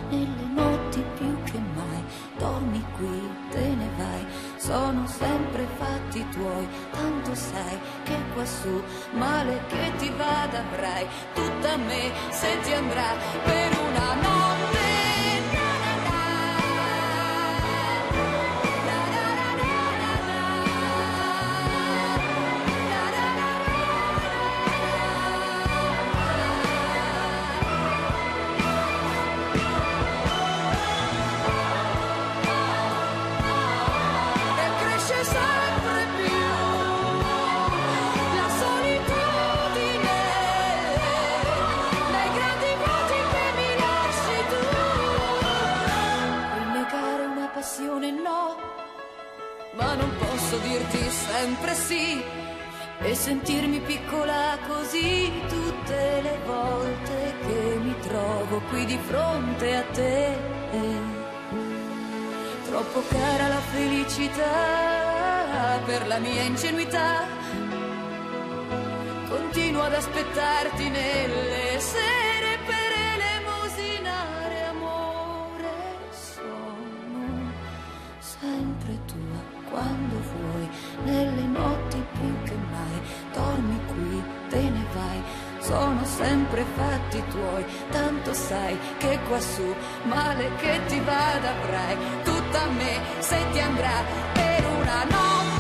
nelle notti più che mai. Dormi qui, te ne vai, sono sempre fatti tuoi, tanto sai che quassù male che ti vada avrai tutta me se ti andrà per una notte. No, ma non posso dirti sempre sì e sentirmi piccola così tutte le volte che mi trovo qui di fronte a te. Troppo cara la felicità per la mia ingenuità, continuo ad aspettarti nelle sere per elemosinare amore. Sono sempre tua quando vuoi, nelle notti più che mai. Dormi qui, te ne vai, sono sempre fatti tuoi, tanto sai che quassù male che ti vada avrai tutta me se ti andrà per una notte.